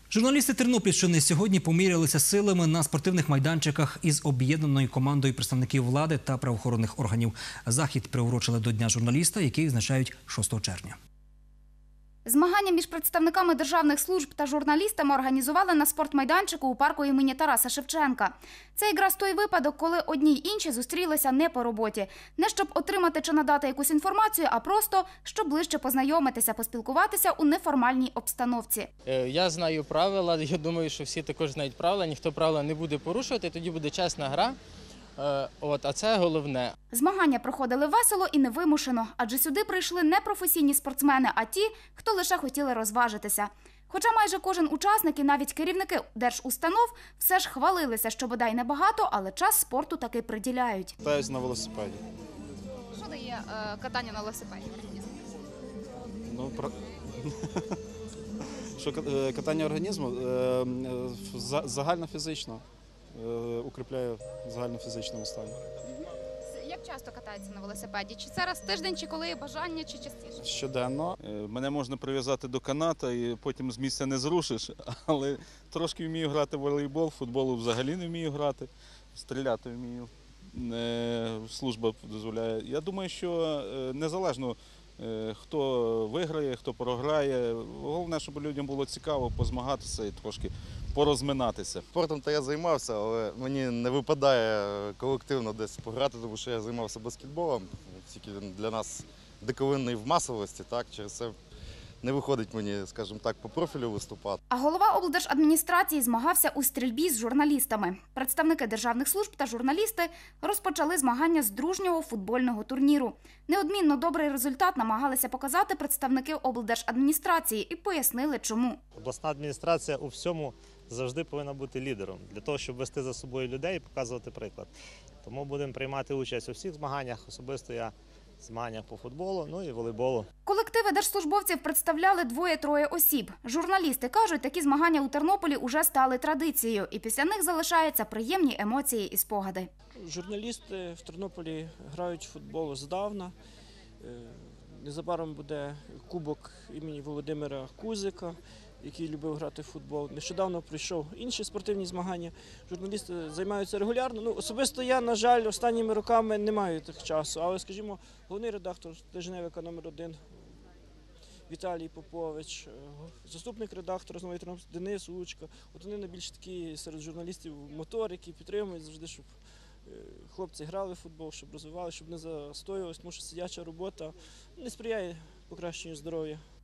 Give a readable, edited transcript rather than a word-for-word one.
Журналісти Тернопільщини сьогодні помірялися силами на спортивних майданчиках із об'єднаною командою представників влади та правоохоронних органів. Захід приурочили до Дня журналіста, який відзначають 6 червня. Змагання між представниками державних служб та журналістами організували на спортмайданчику у парку імені Тараса Шевченка. Це якраз той випадок, коли одні й інші зустрілися не по роботі. Не щоб отримати чи надати якусь інформацію, а просто, щоб ближче познайомитися, поспілкуватися у неформальній обстановці. Я знаю правила, я думаю, що всі також знають правила, ніхто правила не буде порушувати, тоді буде чесна гра. А це головне. Змагання проходили весело і невимушено, адже сюди прийшли не професійні спортсмени, а ті, хто лише хотіли розважитися. Хоча майже кожен учасник і навіть керівники держустанов все ж хвалилися, що бодай небагато, але час спорту таки приділяють. Катаюсь на велосипеді. Що дає катання на велосипеді? Катання організму загальнофізично. Укріпляє в загальнофізичному стані. Як часто катається на велосипеді? Чи це раз в тиждень, чи коли є бажання, чи частіше? Щоденно. Мене можна прив'язати до каната і потім з місця не зрушиш, але трошки вмію грати в волейбол, футболу взагалі не вмію грати, стріляти вмію, служба дозволяє. Я думаю, що незалежно хто виграє, хто програє, головне, щоб людям було цікаво позмагатися і трошки порозминатися. Спортом то я займався, але мені не випадає колективно десь пограти, тому що я займався баскетболом, тільки для нас диковинний в масовості, так, через це не виходить мені, скажімо так, по профілю виступати. А голова облдержадміністрації змагався у стрільбі з журналістами. Представники державних служб та журналісти розпочали змагання з дружнього футбольного турніру. Неодмінно добрий результат намагалися показати представники облдержадміністрації і пояснили, чому. Обласна адміністрація у всьому завжди повинна бути лідером, для того, щоб вести за собою людей і показувати приклад. Тому будемо приймати участь у всіх змаганнях, особисто я в змаганнях по футболу, ну і волейболу. Колективи держслужбовців представляли 2-3 осіб. Журналісти кажуть, такі змагання у Тернополі уже стали традицією, і після них залишаються приємні емоції і спогади. Журналісти в Тернополі грають в футбол здавна. Незабаром буде кубок імені Володимира Кузика, який любив грати в футбол. Нещодавно прийшов інші спортивні змагання. Журналісти займаються регулярно. Особисто я, на жаль, останніми роками не маю тих часу. Але, скажімо, головний редактор тижневика номер 1 Віталій Попович, заступник редактора «Нової Тернопільської» Денис Учка. От вони найбільш такі серед журналістів моторики, підтримують завжди, щоб хлопці грали в футбол, щоб розвивали, щоб не застоювалися, тому що сидяча робота не сприяє покращенню здоров'я.